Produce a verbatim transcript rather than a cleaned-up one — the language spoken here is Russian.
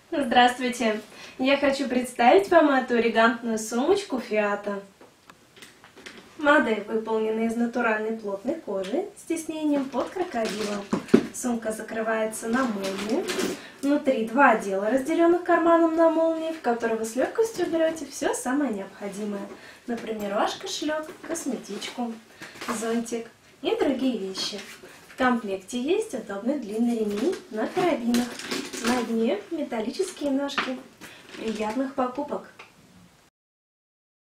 Здравствуйте! Я хочу представить вам эту элегантную сумочку Фиата. Модель выполнена из натуральной плотной кожи с тиснением под крокодила. Сумка закрывается на молнию. Внутри два отдела, разделенных карманом на молнии, в которые вы с легкостью берете все самое необходимое. Например, ваш кошелек, косметичку, зонтик и другие вещи. В комплекте есть удобный длинный ремень на карабинах. На дне металлические ножки. Приятных покупок!